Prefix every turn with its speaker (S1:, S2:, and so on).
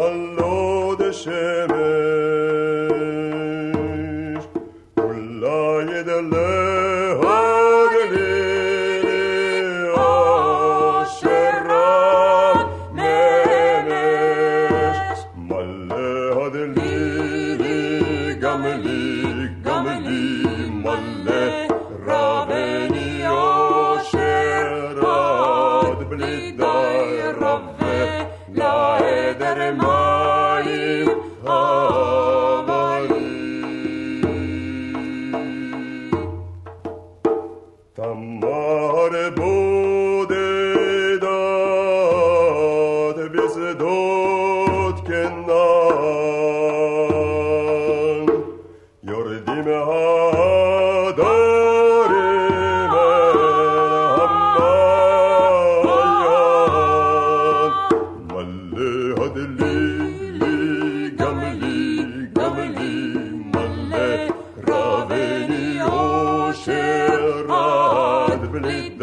S1: עלו דשמש אולי ידלה הגלילי אשר נמש מלא הדלילי גם לי מלא רבני אושר עד בלי די רבה לעדר מים הבאים תמר בודדת בשדות כנען יורדים ההדרים אל המעיין מלא הדלילי גם לי מלא רבני אושר עד בלי